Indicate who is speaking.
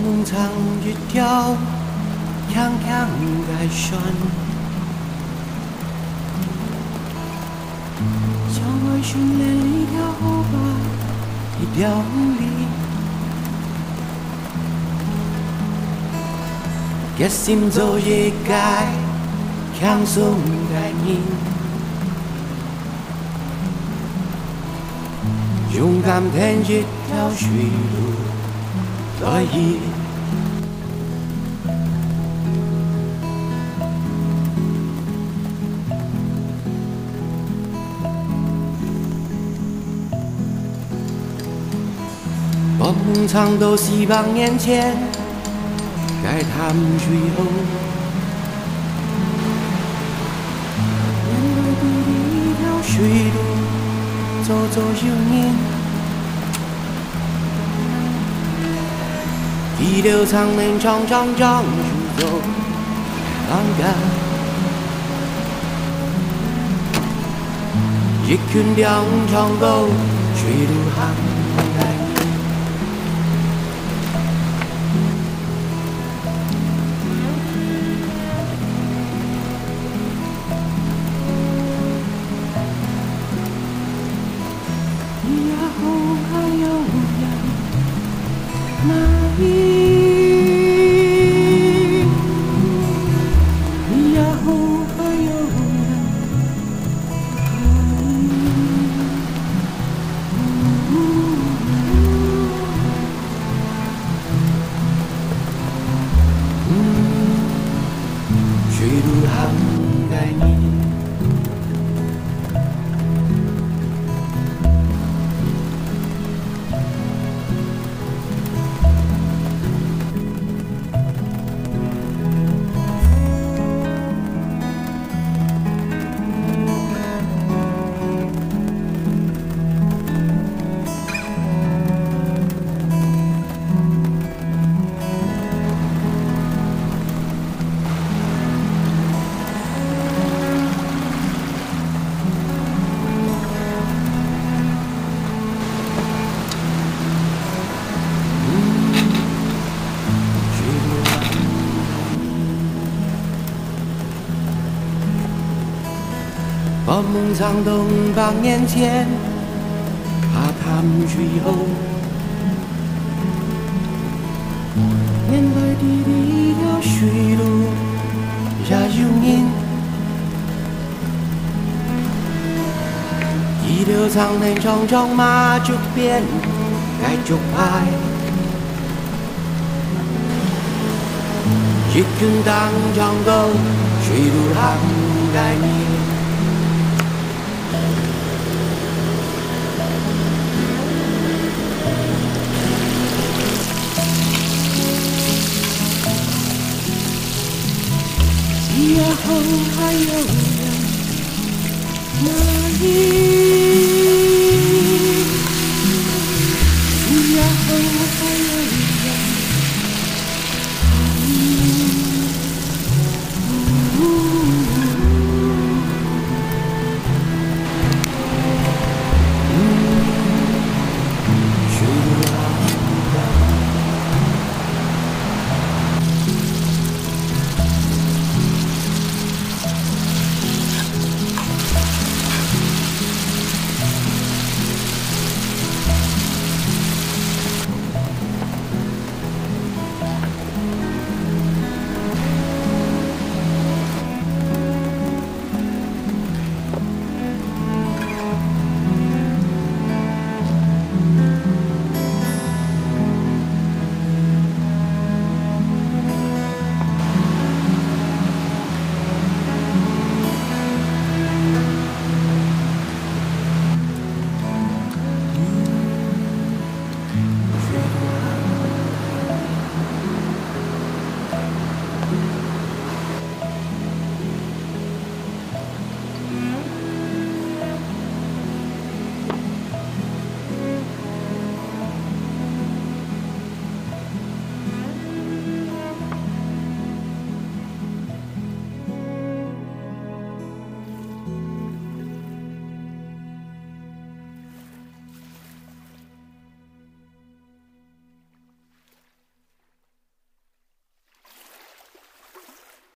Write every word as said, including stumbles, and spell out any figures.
Speaker 1: 梦藏一条长长的船，向外训练一条河吧，一条鱼。一心做一个轻松的人，勇敢填一条水路可以。我梦常都希望眼前。该他们最后，面对地一条水路，走走有年，地流长年长长长去走，浪干，一群两长沟，水路航来。我梦常东方眼前，怕他们最后面对地的一条水路，也有人地流长年长长马就变该就拍，一群当长沟水路航该你。以后还有人哪里？